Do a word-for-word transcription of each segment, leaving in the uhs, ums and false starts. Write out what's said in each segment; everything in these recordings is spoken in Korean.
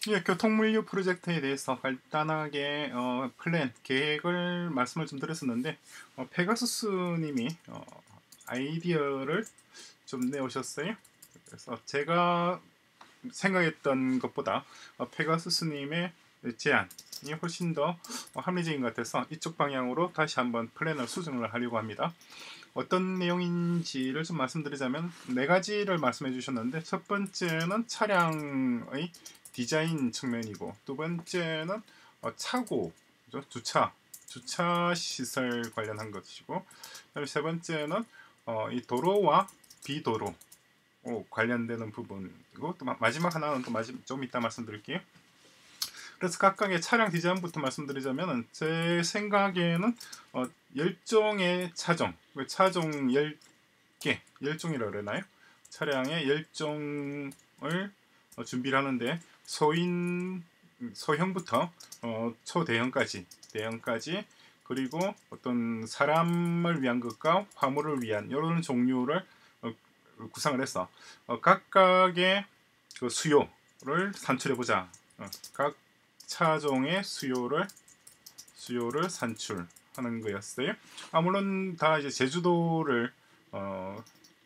예, 교통물류 프로젝트에 대해서 간단하게 어, 플랜, 계획을 말씀을 좀 드렸었는데 어, 페가수스님이 어, 아이디어를 좀 내오셨어요. 그래서 제가 생각했던 것보다 어, 페가수스님의 제안이 훨씬 더 어, 합리적인 것 같아서 이쪽 방향으로 다시 한번 플랜을 수정을 하려고 합니다. 어떤 내용인지를 좀 말씀드리자면 네 가지를 말씀해 주셨는데 첫 번째는 차량의 디자인 측면이고 두 번째는 어, 차고 그죠? 주차 주차 시설 관련한 것이고 그다음에 세 번째는 어, 이 도로와 비도로 어, 관련되는 부분이고 또 마, 마지막 하나는 또 마지, 좀 이따 말씀드릴게요. 그래서 각각의 차량 디자인부터 말씀드리자면 제 생각에는 어, 열 종의 차종, 차종 열 개, 열 종이라고 그러나요? 차량의 열 종을 어, 준비를 하는데 소인, 소형부터 어, 초대형까지, 대형까지 그리고 어떤 사람을 위한 것과 화물을 위한 이런 종류를 어, 구상을 해서 어, 각각의 그 수요를 산출해 보자. 어, 각 차종의 수요를 수요를 산출하는 거였어요. 아 물론 다 이제 제주도를 어,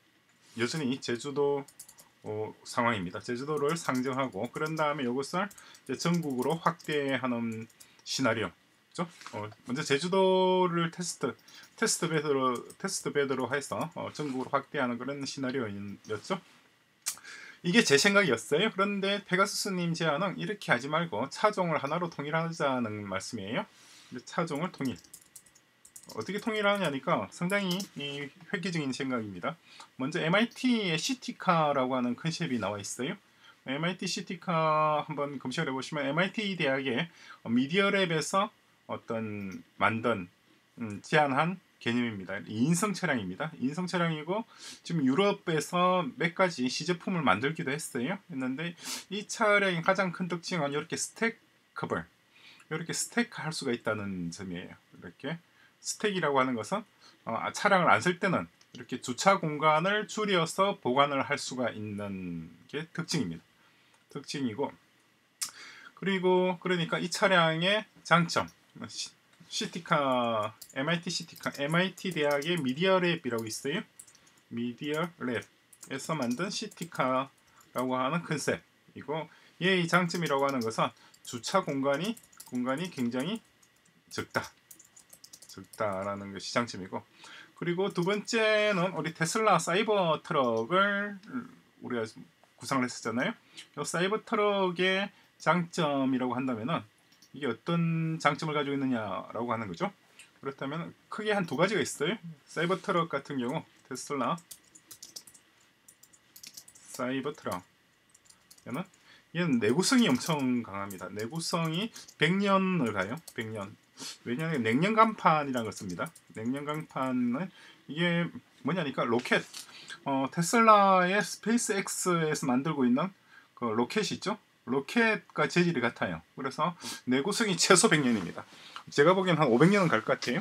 여전히 제주도 어, 상황입니다. 제주도를 상정하고 그런 다음에 이것을 이제 전국으로 확대하는 시나리오. 그죠? 어, 먼저 제주도를 테스트 테스트 베드로 테스트 베드로 해서 어, 전국으로 확대하는 그런 시나리오였죠. 이게 제 생각이었어요. 그런데 페가수스님 제안은 이렇게 하지 말고 차종을 하나로 통일하자는 말씀이에요. 차종을 통일. 어떻게 통일하느냐니까 상당히 이 획기적인 생각입니다. 먼저 엠아이티의 시티카라고 하는 컨셉이 나와 있어요. 엠아이티 시티카 한번 검색을 해보시면 엠아이티 대학의 미디어랩에서 어떤 만든 음, 제안한 개념입니다. 인성 차량입니다. 인성 차량이고 지금 유럽에서 몇 가지 시제품을 만들기도 했어요. 했는데 이 차량의 가장 큰 특징은 이렇게 스택커블, 이렇게 스택할 수가 있다는 점이에요. 이렇게 스택이라고 하는 것은 어, 차량을 안 쓸 때는 이렇게 주차 공간을 줄여서 보관을 할 수가 있는 게 특징입니다. 특징이고 그리고 그러니까 이 차량의 장점 시티카 엠아이티 시티카 엠아이티 대학의 미디어랩이라고 있어요. 미디어랩에서 만든 시티카라고 하는 컨셉이고 얘의 장점이라고 하는 것은 주차 공간이 공간이 굉장히 적다. 적다라는 것이 장점이고 그리고 두 번째는 우리 테슬라 사이버 트럭을 우리가 구상을 했었잖아요. 이 사이버 트럭의 장점이라고 한다면은 이게 어떤 장점을 가지고 있느냐라고 하는 거죠. 그렇다면 크게 한 두 가지가 있어요. 사이버 트럭 같은 경우 테슬라 사이버 트럭 얘는 얘는 내구성이 엄청 강합니다. 내구성이 백 년을 가요. 백 년. 왜냐하면 냉면 간판이라는 걸 씁니다. 냉면 간판은 이게 뭐냐니까 로켓. 어, 테슬라의 스페이스X에서 만들고 있는 그 로켓이 있죠. 로켓과 재질이 같아요. 그래서 내구성이 최소 백 년입니다. 제가 보기엔 한 오백 년은 갈 것 같아요.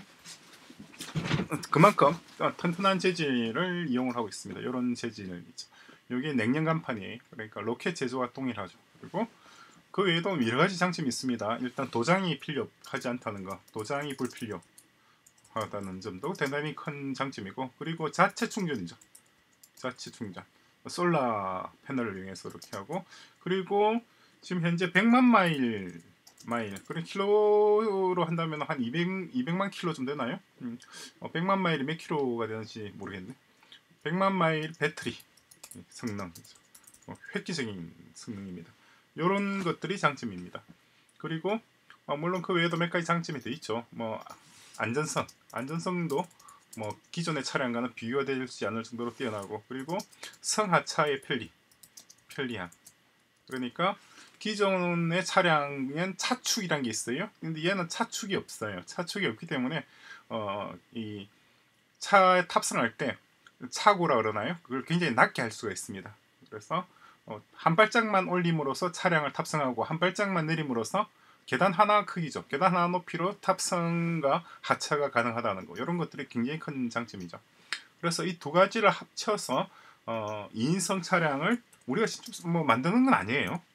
그만큼 튼튼한 재질을 이용을 하고 있습니다. 이런 재질을 있죠. 여기 냉면 간판이에요. 그러니까 로켓 제조와 동일하죠. 그리고 그 외에도 여러 가지 장점이 있습니다. 일단 도장이 필요하지 않다는 거, 도장이 불필요하다는 점도 대단히 큰 장점이고, 그리고 자체 충전이죠. 자체 충전. 솔라 패널을 이용해서 이렇게 하고, 그리고 지금 현재 백만 마일, 마일, 그런 킬로로 한다면 한 이백, 이백만 킬로 좀 되나요? 음, 어, 백만 마일이 몇 킬로가 되는지 모르겠네. 백만 마일 배터리 성능, 어, 획기적인 성능입니다. 이런 것들이 장점입니다. 그리고 어, 물론 그 외에도 몇 가지 장점이 더 있죠. 뭐 안전성, 안전성도 뭐 기존의 차량과는 비교가 되지 않을 정도로 뛰어나고 그리고 성하차의 편리, 편리함. 그러니까 기존의 차량은 차축이란 게 있어요. 근데 얘는 차축이 없어요. 차축이 없기 때문에 어, 이 차에 탑승할 때 차고라 그러나요? 그걸 굉장히 낮게 할 수가 있습니다. 그래서 어, 한 발짝만 올림으로써 차량을 탑승하고 한 발짝만 내림으로써 계단 하나 크기죠. 계단 하나 높이로 탑승과 하차가 가능하다는 거. 이런 것들이 굉장히 큰 장점이죠. 그래서 이 두 가지를 합쳐서 어, 이인승 차량을 우리가 직접 뭐 만드는 건 아니에요.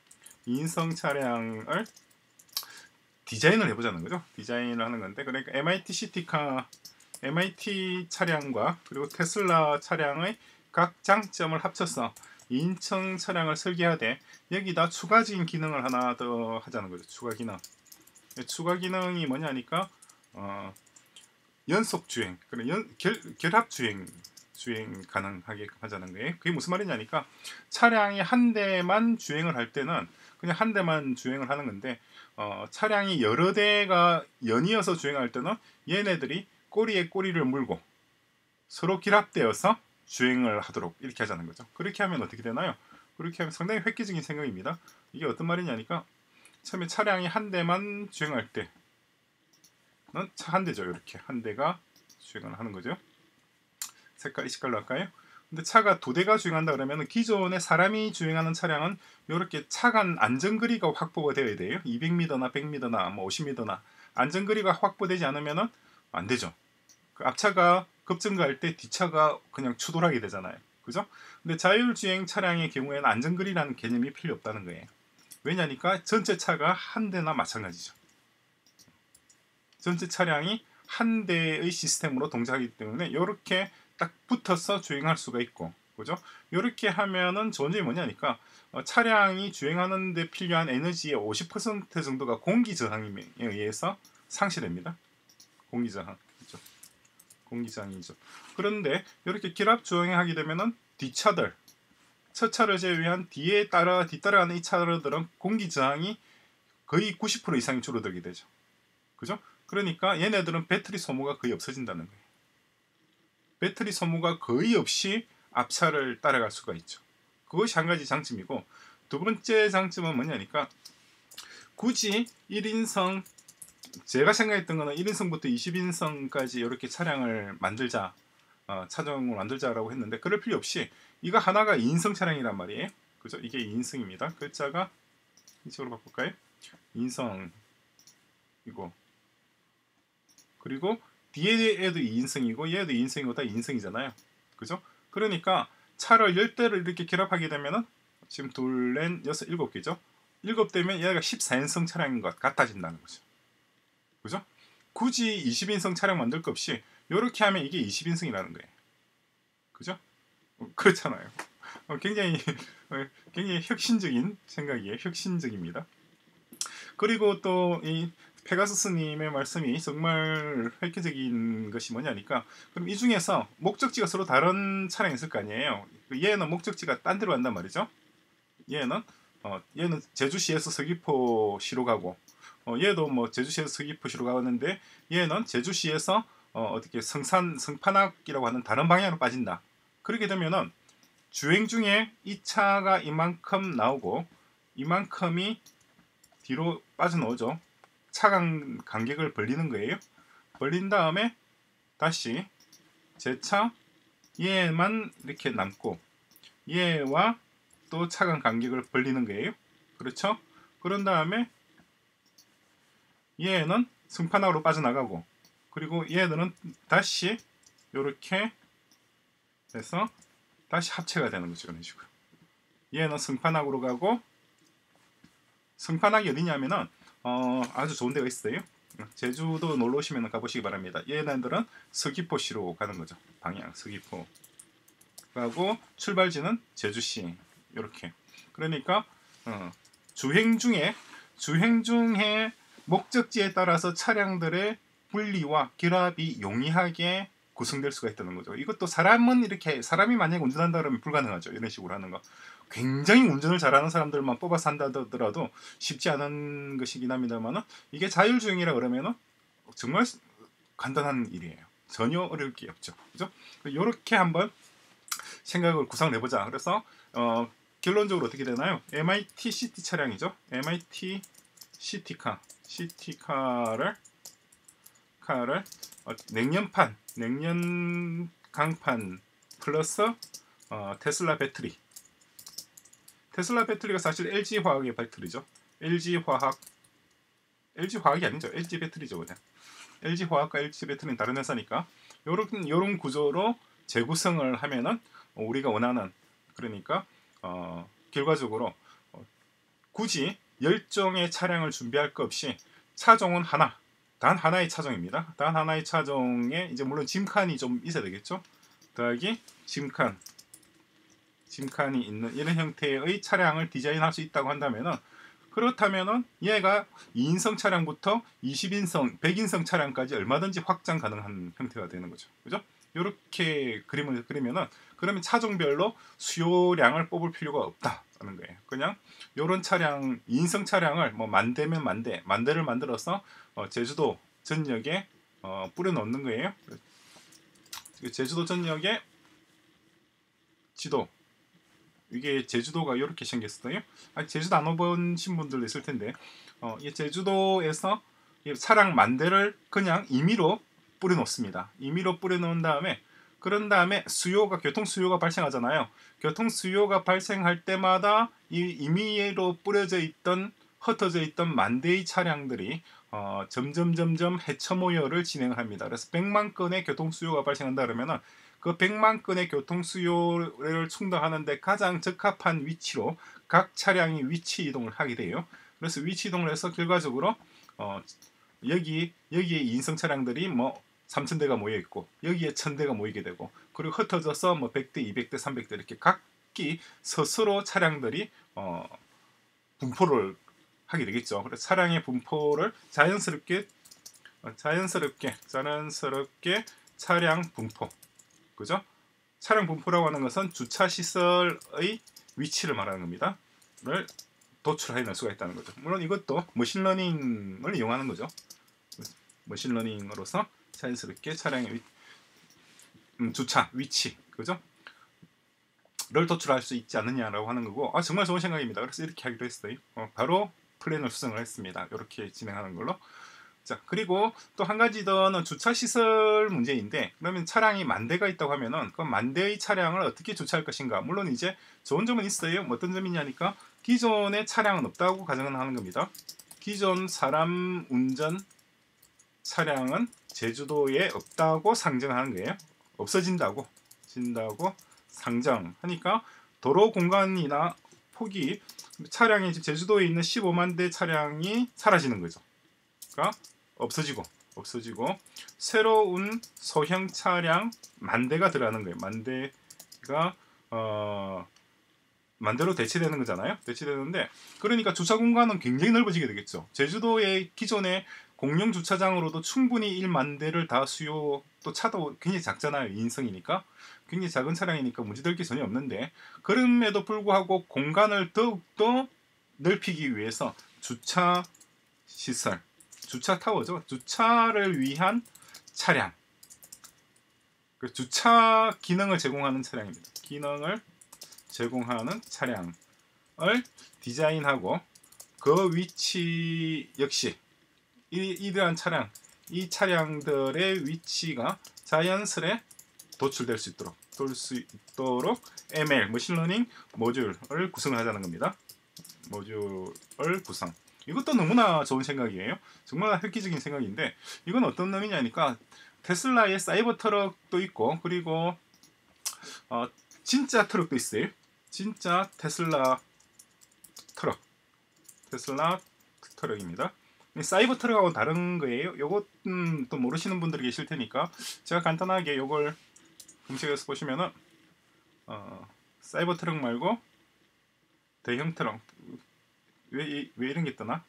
이인승 차량을 디자인을 해보자는 거죠. 디자인을 하는 건데, 그러니까 엠아이티 시티카, 엠아이티 차량과 그리고 테슬라 차량의 각 장점을 합쳐서 이인승 차량을 설계하되 여기다 추가적인 기능을 하나 더 하자는 거죠. 추가 기능. 추가 기능이 뭐냐니까 어, 연속 주행, 그런 연, 결, 결합 주행 주행 가능하게 하자는 거예요. 그게 무슨 말이냐니까 차량이 한 대만 주행을 할 때는 그냥 한 대만 주행을 하는 건데 어, 차량이 여러 대가 연이어서 주행할 때는 얘네들이 꼬리에 꼬리를 물고 서로 결합되어서 주행을 하도록 이렇게 하자는 거죠. 그렇게 하면 어떻게 되나요? 그렇게 하면 상당히 획기적인 생각입니다. 이게 어떤 말이냐니까 처음에 차량이 한 대만 주행할 때는 차 한 대죠. 이렇게 한 대가 주행을 하는 거죠. 색깔 이 색깔로 할까요? 근데 차가 두 대가 주행한다 그러면 기존에 사람이 주행하는 차량은 이렇게 차 간 안전거리가 확보가 되어야 돼요. 이백 미터나 백 미터나 뭐 오십 미터나 안전거리가 확보되지 않으면 안 되죠. 그 앞차가 급증가할 때 뒷차가 그냥 추돌하게 되잖아요. 그죠? 근데 자율주행 차량의 경우에는 안전거리라는 개념이 필요 없다는 거예요. 왜냐니까 전체 차가 한 대나 마찬가지죠. 전체 차량이 한 대의 시스템으로 동작하기 때문에 이렇게 딱 붙어서 주행할 수가 있고, 그죠? 이렇게 하면은 좋은 점이 뭐냐니까 어, 차량이 주행하는 데 필요한 에너지의 오십 퍼센트 정도가 공기 저항에 의해서 상실됩니다. 공기 저항. 그죠? 공기 저항이죠. 그런데 이렇게 결합 주행하게 되면은 뒷차들, 첫 차를 제외한 뒤에 따라 뒤따라가는 이 차들은 공기 저항이 거의 구십 퍼센트 이상이 줄어들게 되죠. 그죠? 그러니까 얘네들은 배터리 소모가 거의 없어진다는 거예요. 배터리 소모가 거의 없이 앞차를 따라갈 수가 있죠. 그것이 한 가지 장점이고, 두 번째 장점은 뭐냐니까 굳이 일 인승, 제가 생각했던 거는 일 인승부터 이십 인승까지 이렇게 차량을 만들자, 어, 차종을 만들자라고 했는데 그럴 필요 없이 이거 하나가 이 인승 차량이란 말이에요. 그죠? 이게 이 인승입니다. 글자가 이쪽으로 바꿀까요? 이 인승 이거, 그리고 뒤에도 이 인승이고 얘도 이 인승이고 다 이 인승이잖아요. 그죠? 그러니까 차를 열 대를 이렇게 결합하게 되면은 지금 둘, 넷, 여섯, 일곱 개죠. 일곱 대면 얘가 십사 인승 차량인 것 같아진다는 거죠. 그죠? 굳이 이십 인승 차량 만들 것 없이 이렇게 하면 이게 이십 인승이라는 거예요. 그죠? 어, 그렇잖아요. 어, 굉장히 어, 굉장히 혁신적인 생각이에요. 혁신적입니다. 그리고 또 이 페가수스님의 말씀이 정말 획기적인 것이 뭐냐니까 그럼 이 중에서 목적지가 서로 다른 차량이 있을 거 아니에요. 얘는 목적지가 딴 데로 간단 말이죠. 얘는 어, 얘는 제주시에서 서귀포시로 가고 어, 얘도 뭐 제주시에서 서귀포시로 가는데 얘는 제주시에서 어, 어떻게 성산 성판악이라고 하는 다른 방향으로 빠진다. 그렇게 되면은 주행 중에 이 차가 이만큼 나오고 이만큼이 뒤로 빠져나오죠. 차간 간격을 벌리는 거예요. 벌린 다음에 다시 제 차 얘만 이렇게 남고 얘와 또 차간 간격을 벌리는 거예요. 그렇죠? 그런 다음에 얘는 승판악으로 빠져나가고 그리고 얘들은 다시 이렇게 해서 다시 합체가 되는 거죠. 이런 식으로. 얘는 승판악으로 가고 승판악이 어디냐면은 어, 아주 좋은 데가 있어요. 제주도 놀러 오시면 가보시기 바랍니다. 얘네들은 서귀포시로 가는 거죠. 방향 서귀포 가고 출발지는 제주시 이렇게. 그러니까 어, 주행 중에 주행 중에 목적지에 따라서 차량들의 분리와 결합이 용이하게 구성될 수가 있다는 거죠. 이것도 사람은 이렇게 사람이 만약에 운전한다 그러면 불가능하죠. 이런 식으로 하는 거. 굉장히 운전을 잘하는 사람들만 뽑아서 한다더라도 쉽지 않은 것이긴 합니다만 이게 자율주행이라 그러면 정말 간단한 일이에요. 전혀 어려울 게 없죠. 그죠? 이렇게 한번 생각을 구상을 해보자. 그래서 어, 결론적으로 어떻게 되나요? 엠아이티 시티 차량이죠. 엠아이티 시티카 시티카를 카를 어, 냉연판 냉연 강판 플러스 어, 테슬라 배터리. 테슬라 배터리가 사실 엘지화학의 배터리죠. 엘지화학 엘지화학이 아니죠. 엘지 배터리죠. 그냥 엘지화학과 엘지 배터리는 다른 회사니까 요런 요런 구조로 재구성을 하면은 우리가 원하는 그러니까 어, 결과적으로 어, 굳이 열 종의 차량을 준비할 것 없이 차종은 하나, 단 하나의 차종입니다. 단 하나의 차종에 이제 물론 짐칸이 좀 있어야 되겠죠. 더하기 짐칸, 짐칸이 있는 이런 형태의 차량을 디자인할 수 있다고 한다면은, 그렇다면은 얘가 이 인승 차량부터 이십 인승, 백 인승 차량까지 얼마든지 확장 가능한 형태가 되는 거죠. 그죠? 이렇게 그림을 그리면은, 그러면 차종별로 수요량을 뽑을 필요가 없다는 거예요. 그냥 이런 차량, 이 인승 차량을 뭐 만 대면 만 대, 만 대를 만들어서 어, 제주도 전역에 어, 뿌려 넣는 거예요. 제주도 전역에 지도, 이게 제주도가 이렇게 생겼어요. 아니, 제주도 안 와보신 분들도 있을 텐데, 어, 이 제주도에서 이 차량 만 대를 그냥 임의로 뿌려 놓습니다. 임의로 뿌려 놓은 다음에, 그런 다음에 수요가, 교통 수요가 발생하잖아요. 교통 수요가 발생할 때마다 이 임의로 뿌려져 있던, 흩어져 있던 만 대의 차량들이 어, 점점 점점 해처 모여를 진행합니다. 그래서 백만 건의 교통 수요가 발생한다 그러면은, 그 백만 건의 교통 수요를 충당하는데 가장 적합한 위치로 각 차량이 위치 이동을 하게 돼요. 그래서 위치 이동을 해서 결과적으로 어, 여기 여기에 인성 차량들이 뭐 삼천 대가 모여 있고, 여기에 천 대가 모이게 되고, 그리고 흩어져서 뭐 백 대, 이백 대, 삼백 대 이렇게 각기 스스로 차량들이 어, 분포를 하게 되겠죠. 그래서 차량의 분포를 자연스럽게 자연스럽게 자연스럽게 차량 분포, 그죠? 차량 분포라고 하는 것은 주차 시설의 위치를 말하는 겁니다. 를 도출해낼 수가 있다는 거죠. 물론 이것도 머신러닝을 이용하는 거죠. 머신러닝으로서 자연스럽게 차량의 위, 음, 주차 위치, 그죠? 를 도출할 수 있지 않느냐라고 하는 거고, 아 정말 좋은 생각입니다. 그래서 이렇게 하기로 했어요. 어, 바로 플랜을 수정을 했습니다. 이렇게 진행하는 걸로. 자, 그리고 또 한 가지 더는 주차 시설 문제인데, 그러면 차량이 만 대가 있다고 하면은 그 만 대의 차량을 어떻게 주차할 것인가? 물론 이제 좋은 점은 있어요. 어떤 점이냐니까, 기존의 차량은 없다고 가정을 하는 겁니다. 기존 사람 운전 차량은 제주도에 없다고 상정하는 거예요. 없어진다고 진다고 상정하니까 도로 공간이나 폭이, 차량이 제주도에 있는 십오만 대 차량이 사라지는 거죠. 그러니까 없어지고 없어지고 새로운 소형 차량 만 대가 들어가는 거예요. 만 대가 어 만대로 대체되는 거잖아요. 대체되는데, 그러니까 주차 공간은 굉장히 넓어지게 되겠죠. 제주도의 기존의 공영 주차장으로도 충분히 만 대를 다 수요, 또 차도 굉장히 작잖아요. 이 인승이니까 굉장히 작은 차량이니까 문제될 게 전혀 없는데, 그럼에도 불구하고 공간을 더욱더 넓히기 위해서 주차 시설, 주차 타워죠. 주차를 위한 차량, 그 주차 기능을 제공하는 차량입니다. 기능을 제공하는 차량을 디자인하고, 그 위치 역시 이, 이러한 차량, 이 차량들의 위치가 자연스레 도출될 수 있도록 돌 수 있도록 엠엘 머신러닝 모듈을 구성하자는 겁니다. 모듈을 구성. 이것도 너무나 좋은 생각이에요. 정말 획기적인 생각인데, 이건 어떤 의미냐니까, 테슬라의 사이버 트럭도 있고, 그리고 어, 진짜 트럭도 있어요. 진짜 테슬라 트럭, 테슬라 트럭입니다. 사이버 트럭하고 다른 거예요. 요것은 또 모르시는 분들이 계실 테니까 제가 간단하게 요걸 검색해서 보시면은, 어, 사이버 트럭 말고 대형 트럭, 왜, 왜 이런 게 뜨나?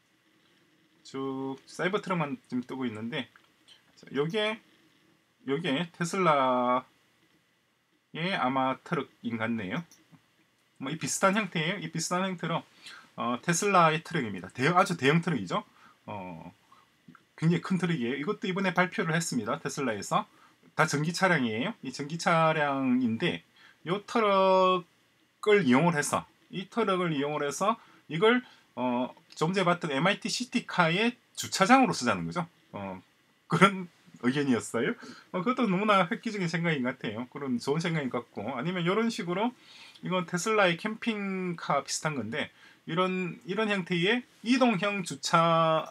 쭉 사이버 트럭만 지금 뜨고 있는데, 자, 요게 요게 테슬라의 아마 트럭인 같네요. 뭐 이 비슷한 형태예요. 이 비슷한 형태로 어, 테슬라의 트럭입니다. 대형, 아주 대형 트럭이죠. 어, 굉장히 큰 트럭이에요. 이것도 이번에 발표를 했습니다. 테슬라에서. 다 전기 차량이에요. 이 전기 차량인데, 이 트럭을 이용을 해서 이 트럭을 이용을 해서 이걸 어, 좀 전에 봤던 엠아이티 시티카의 주차장으로 쓰자는 거죠. 어, 그런 의견이었어요. 어, 그것도 너무나 획기적인 생각인 것 같아요. 그런 좋은 생각인 것 같고, 아니면 이런 식으로, 이건 테슬라의 캠핑카 비슷한 건데, 이런 이런 형태의 이동형 주차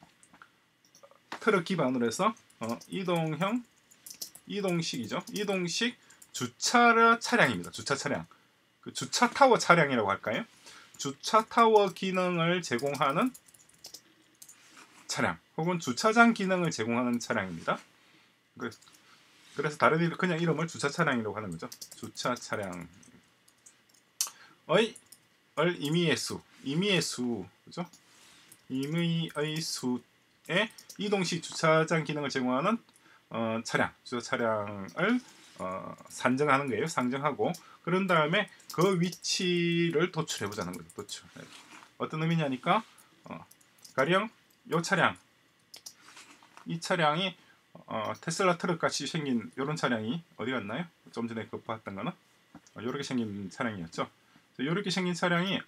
트럭 기반으로 해서 어, 이동형 이동식이죠. 이동식 주차 차량입니다. 주차 차량. 그 주차 타워 차량이라고 할까요? 주차 타워 기능을 제공하는 차량 혹은 주차장 기능을 제공하는 차량입니다. 그래서 다른 일 그냥 이름을 주차 차량이라고 하는 거죠. 주차 차량의 을 임의의 수, 임의의 수, 그죠? 임의의 수의 이동식 주차장 기능을 제공하는 어, 차량, 주차 차량을 어, 산정하는 거예요. 상정하고 그런 다음에 그 위치를 도출해 보자는 거죠. 도출. 어떤 의미냐니까 어, 가령 이 차량, 이 차량이 어, 테슬라 트럭 같이 생긴 이런 차량이 어디 갔나요? 좀 전에 그 봤던 거는 이렇게 어, 생긴 차량이었죠. 이렇게 생긴 차량이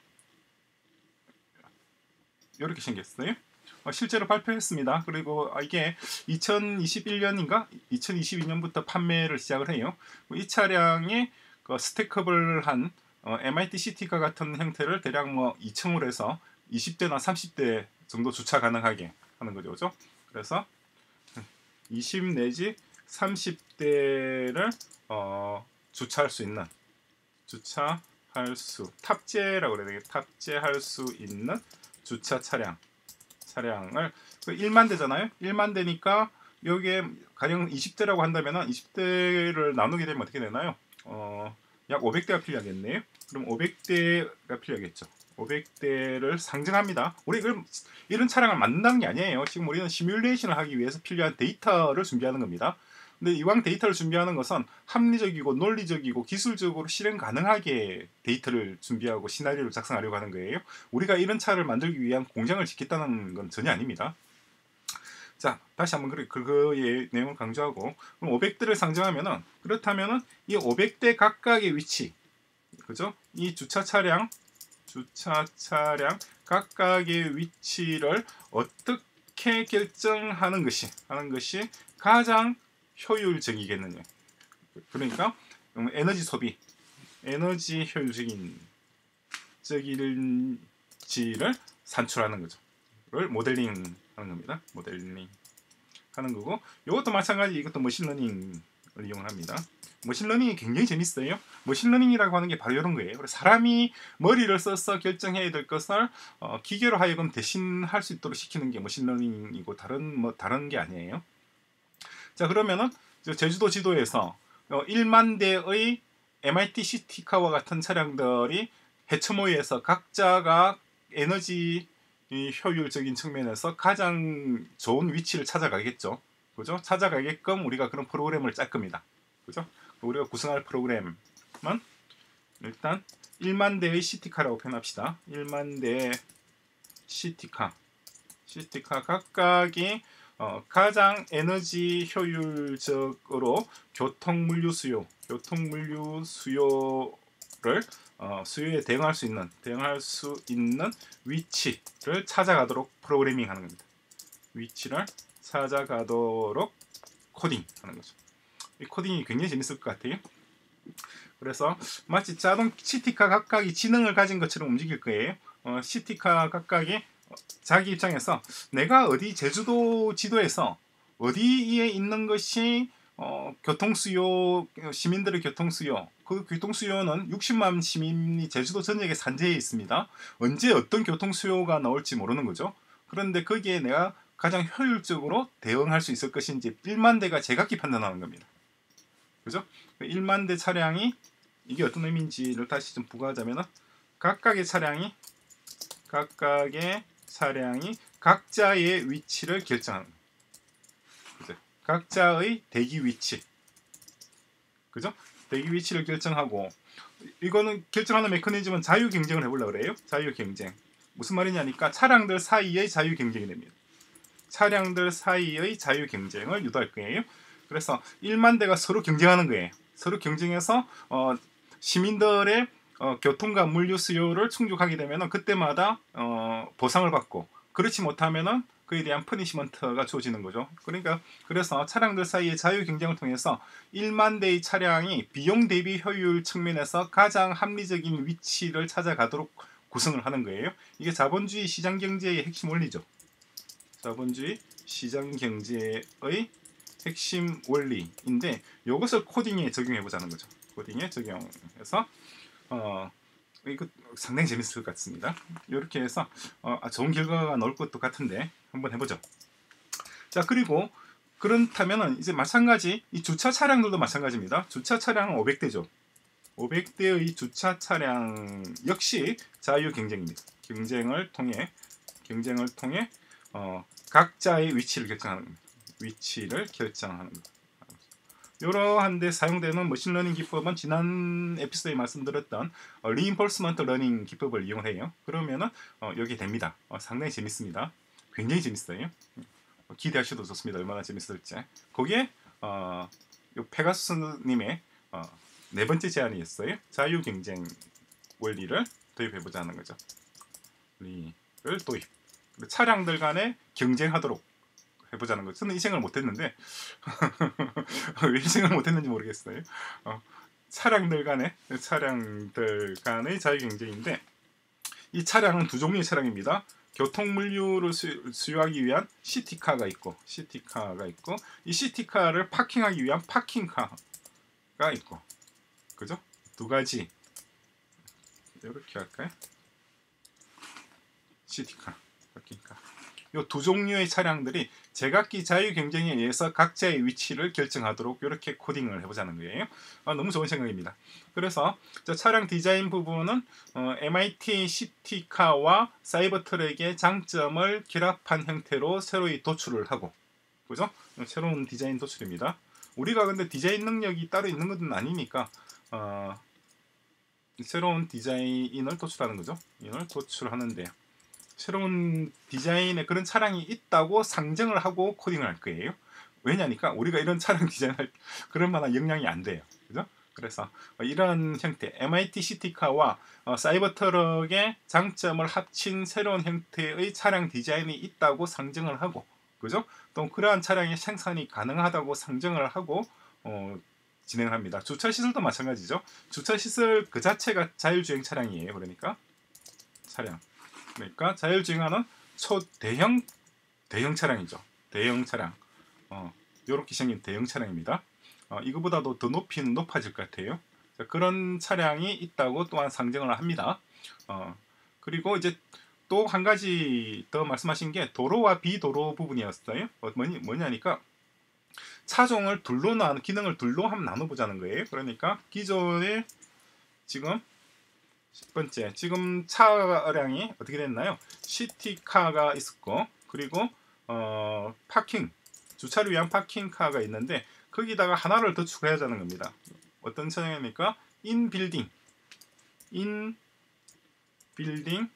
이렇게 생겼어요. 어, 실제로 발표했습니다. 그리고 이게 이천이십일 년인가 이천이십이 년부터 판매를 시작을 해요. 이 차량이 그 스택업을 어, 엠아이티 시티카 같은 형태를 대략 뭐 이 층으로 해서 이십 대나 삼십 대 정도 주차 가능하게 하는 거죠. 그죠? 그래서 이십 내지 삼십 대를 어, 주차할 수 있는 주차할 수 탑재라고 그래야 되겠 탑재할 수 있는 주차 차량 차량을 그 일만 대잖아요. 일만 대니까 여기에 가령 이십 대라고 한다면 이십 대를 나누게 되면 어떻게 되나요? 어, 약 오백 대가 필요하겠네요. 그럼 오백 대가 필요하겠죠. 오백 대를 상정합니다. 우리 그럼 이런 차량을 만든다는 게 아니에요. 지금 우리는 시뮬레이션을 하기 위해서 필요한 데이터를 준비하는 겁니다. 근데 이왕 데이터를 준비하는 것은 합리적이고 논리적이고 기술적으로 실행 가능하게 데이터를 준비하고 시나리오를 작성하려고 하는 거예요. 우리가 이런 차를 만들기 위한 공장을 짓겠다는 건 전혀 아닙니다. 자, 다시 한번 그, 그거의 내용을 강조하고 그럼 오백 대를 상정하면은 그렇다면은 이 오백 대 각각의 위치, 그죠? 이 주차 차량, 주차 차량 각각의 위치를 어떻게 결정하는 것이 하는 것이 가장 효율적이겠느냐. 그러니까 에너지 소비, 에너지 효율적인 적인지를 산출하는 거죠. 를 모델링 하는 겁니다. 모델링 하는 거고 이것도 마찬가지 이것도 머신러닝을 이용합니다. 머신러닝이 굉장히 재밌어요. 머신러닝이라고 하는 게 바로 이런 거예요. 사람이 머리를 써서 결정해야 될 것을 어, 기계로 하여금 대신할 수 있도록 시키는 게 머신러닝이고 다른 뭐 다른 게 아니에요. 자 그러면은 제주도 지도에서 어, 일만 대의 엠아이티 시티카와 같은 차량들이 해처모에서 각자가 에너지 효율적인 측면에서 가장 좋은 위치를 찾아가겠죠. 그죠? 찾아가게끔 우리가 그런 프로그램을 짤 겁니다. 그죠? 우리가 구성할 프로그램은 일단 일만 대의 시티카라고 표현합시다. 일만 대 시티카. 시티카 각각이 어, 가장 에너지 효율적으로 교통 물류 수요, 교통 물류 수요를 어, 수요에 대응할 수 있는 대응할 수 있는 위치를 찾아가도록 프로그래밍하는 겁니다. 위치를 찾아가도록 코딩하는 거죠. 이 코딩이 굉장히 재밌을 것 같아요. 그래서 마치 자동 시티카 각각이 지능을 가진 것처럼 움직일 거예요. 어, 시티카 각각이 자기 입장에서 내가 어디 제주도 지도에서 어디에 있는 것이 어, 교통수요 시민들의 교통수요 그 교통수요는 육십만 시민이 제주도 전역에 산재해 있습니다. 언제 어떤 교통수요가 나올지 모르는 거죠. 그런데 거기에 내가 가장 효율적으로 대응할 수 있을 것인지 일만 대가 제각기 판단하는 겁니다. 그죠? 일만 대 차량이 이게 어떤 의미인지를 다시 좀 부가하자면 각각의 차량이 각각의 차량이 각자의 위치를 결정하는 그죠? 각자의 대기 위치 그죠? 대기 위치를 결정하고 이거는 결정하는 메커니즘은 자유 경쟁을 해보려고 그래요. 자유 경쟁 무슨 말이냐니까 차량들 사이의 자유 경쟁이 됩니다. 차량들 사이의 자유 경쟁을 유도할 거예요. 그래서 일만 대가 서로 경쟁하는 거예요. 서로 경쟁해서 어, 시민들의 어, 교통과 물류 수요를 충족하게 되면 그때마다 어, 보상을 받고 그렇지 못하면은 그에 대한 퍼니시먼트가 주어지는 거죠. 그러니까 그래서 차량들 사이의 자유 경쟁을 통해서 일만 대의 차량이 비용 대비 효율 측면에서 가장 합리적인 위치를 찾아가도록 구성을 하는 거예요. 이게 자본주의 시장 경제의 핵심 원리죠. 자본주의 시장 경제의 핵심 원리인데 이것을 코딩에 적용해 보자는 거죠. 코딩에 적용해서 어, 이거 상당히 재밌을 것 같습니다. 이렇게 해서 어, 좋은 결과가 나올 것도 같은데 한번 해보죠. 자, 그리고 그렇다면은 이제 마찬가지 이 주차 차량들도 마찬가지입니다. 주차 차량은 오백 대죠. 오백 대의 주차 차량 역시 자유 경쟁입니다. 경쟁을 통해 경쟁을 통해 어, 각자의 위치를 결정하는 겁니다. 위치를 결정하는 겁니다. 이러한 데 사용되는 머신러닝 기법은 지난 에피소드에 말씀드렸던 어, 리인포스먼트 러닝 기법을 이용해요. 그러면은 어, 여기 됩니다. 어, 상당히 재밌습니다. 굉장히 재밌어요. 어, 기대하셔도 좋습니다. 얼마나 재밌을지. 거기에 어, 요 페가수스님의 어, 네 번째 제안이었어요. 자유 경쟁 원리를 도입해보자는 거죠. 원리를 도입. 차량들 간에 경쟁하도록 해보자는 거죠. 저는 이 생각을 못했는데 왜 이 생각을 못했는지 모르겠어요. 어, 차량들 간의 차량들 간의 자유 경쟁인데 이 차량은 두 종류의 차량입니다. 교통 물류를 수, 수요하기 위한 시티카가 있고 시티카가 있고 이 시티카를 파킹하기 위한 파킹카가 있고 그죠? 두 가지 이렇게 할까요? 시티카, 파킹카. 이 두 종류의 차량들이 제각기 자유 경쟁에 의해서 각자의 위치를 결정하도록 이렇게 코딩을 해보자는 거예요. 아, 너무 좋은 생각입니다. 그래서 저 차량 디자인 부분은 어, 엠아이티 시티카와 사이버트랙의 장점을 결합한 형태로 새로이 도출을 하고, 그죠? 새로운 디자인 도출입니다. 우리가 근데 디자인 능력이 따로 있는 것은 아니니까 어, 새로운 디자인을 도출하는 거죠. 이걸 도출하는데. 새로운 디자인의 그런 차량이 있다고 상정을 하고 코딩을 할 거예요. 왜냐니까 우리가 이런 차량 디자인할 그런 만한 역량이 안 돼요. 그죠? 그래서 이런 형태 엠아이티 시티카와 어, 사이버트럭의 장점을 합친 새로운 형태의 차량 디자인이 있다고 상정을 하고, 그죠? 또 그러한 차량의 생산이 가능하다고 상정을 하고 어, 진행을 합니다. 주차 시설도 마찬가지죠. 주차 시설 그 자체가 자율주행 차량이에요. 그러니까 차량. 그러니까 자율주행하는 초대형 대형 차량이죠. 대형 차량. 어, 이렇게 생긴 대형 차량입니다. 어, 이거보다도 더 높이는 높아질 것 같아요. 자, 그런 차량이 있다고 또한 상정을 합니다. 어, 그리고 이제 또 한 가지 더 말씀하신 게 도로와 비도로 부분이었어요. 어, 뭐냐, 뭐냐니까 차종을 둘로 나 기능을 둘로 한번 나눠보자는 거예요. 그러니까 기존에 지금 십 번째, 지금 차량이 어떻게 됐나요? 시티카가 있었고, 그리고 어, 파킹, 주차를 위한 파킹카가 있는데 거기다가 하나를 더 추가해야 하는 겁니다. 어떤 차량이니까 인빌딩, 인빌딩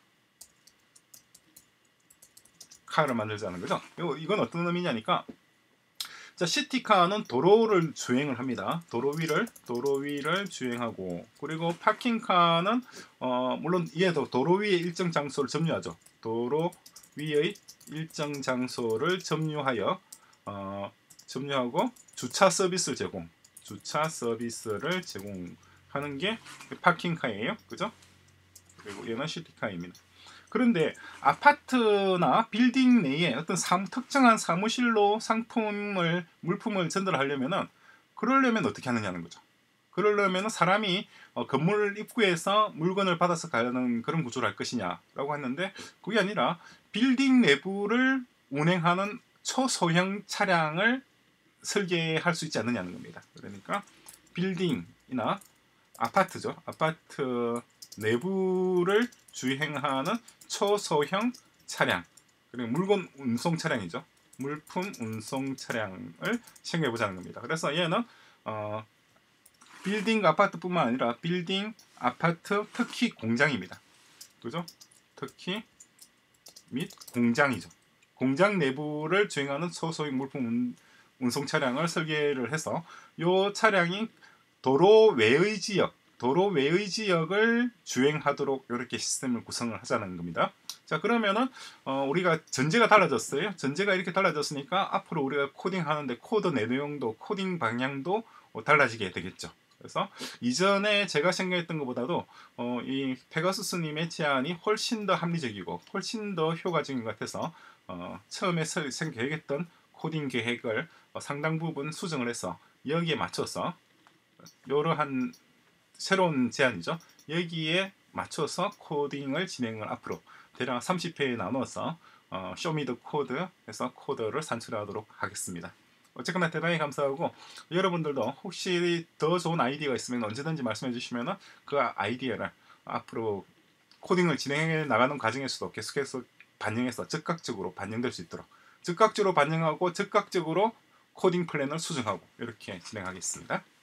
카를 만들자는 거죠. 이건 어떤 의미냐니까 자, 시티카는 도로를 주행을 합니다. 도로 위를 도로 위를 주행하고, 그리고 파킹카는 어, 물론 얘도 도로 위에 일정 장소를 점유하죠. 도로 위의 일정 장소를 점유하여 어, 점유하고 주차 서비스 제공, 주차 서비스를 제공하는 게 파킹카예요. 그죠? 그리고 얘는 시티카입니다. 그런데 아파트나 빌딩 내에 어떤 사, 특정한 사무실로 상품을 물품을 전달하려면은 그러려면 어떻게 하느냐는 거죠. 그러려면 사람이 어, 건물 입구에서 물건을 받아서 가는 그런 구조를 할 것이냐라고 했는데 그게 아니라 빌딩 내부를 운행하는 초소형 차량을 설계할 수 있지 않느냐는 겁니다. 그러니까 빌딩이나 아파트죠. 아파트 내부를 주행하는 초소형 차량, 그리고 물건 운송 차량이죠. 물품 운송 차량을 생각해 보자는 겁니다. 그래서 얘는 어, 빌딩 아파트뿐만 아니라 빌딩 아파트 특히 공장입니다. 그죠? 특히 및 공장이죠. 공장 내부를 주행하는 초소형 물품 운, 운송 차량을 설계를 해서 이 차량이 도로 외의 지역 도로 외의 지역을 주행하도록 이렇게 시스템을 구성을 하자는 겁니다. 자, 그러면은 어, 우리가 전제가 달라졌어요. 전제가 이렇게 달라졌으니까 앞으로 우리가 코딩하는데 코드 내용도 코딩 방향도 어, 달라지게 되겠죠. 그래서 이전에 제가 생각했던 것보다도 어, 이 페가수스님의 제안이 훨씬 더 합리적이고 훨씬 더 효과적인 것 같아서 어, 처음에 생각했던 코딩 계획을 어, 상당 부분 수정을 해서 여기에 맞춰서 이러한 새로운 제안이죠. 여기에 맞춰서 코딩을 진행을 앞으로 대략 삼십 회에 나눠서 어, 쇼미더 코드에서 코드를 산출하도록 하겠습니다. 어쨌거나 대단히 감사하고, 여러분들도 혹시 더 좋은 아이디어가 있으면 언제든지 말씀해 주시면 그 아이디어를 앞으로 코딩을 진행해 나가는 과정에서도 계속해서 반영해서 즉각적으로 반영될 수 있도록, 즉각적으로 반영하고 즉각적으로 코딩 플랜을 수정하고 이렇게 진행하겠습니다.